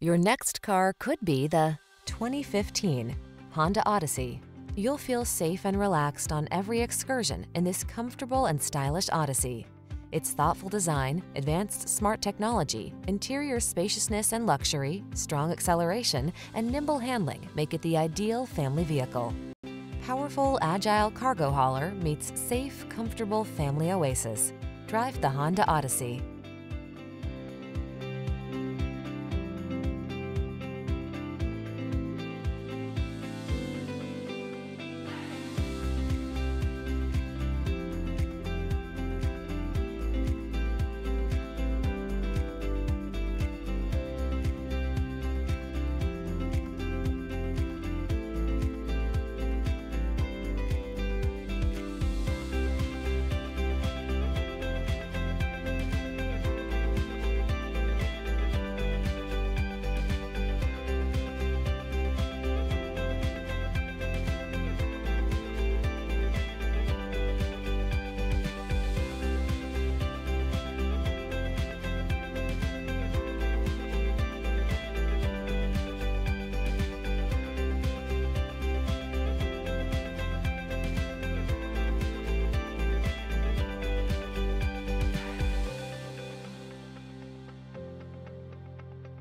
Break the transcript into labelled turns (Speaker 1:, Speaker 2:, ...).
Speaker 1: Your next car could be the 2015 Honda Odyssey. You'll feel safe and relaxed on every excursion in this comfortable and stylish Odyssey. Its thoughtful design, advanced smart technology, interior spaciousness and luxury, strong acceleration, and nimble handling make it the ideal family vehicle. Powerful, agile cargo hauler meets safe, comfortable family oasis. Drive the Honda Odyssey.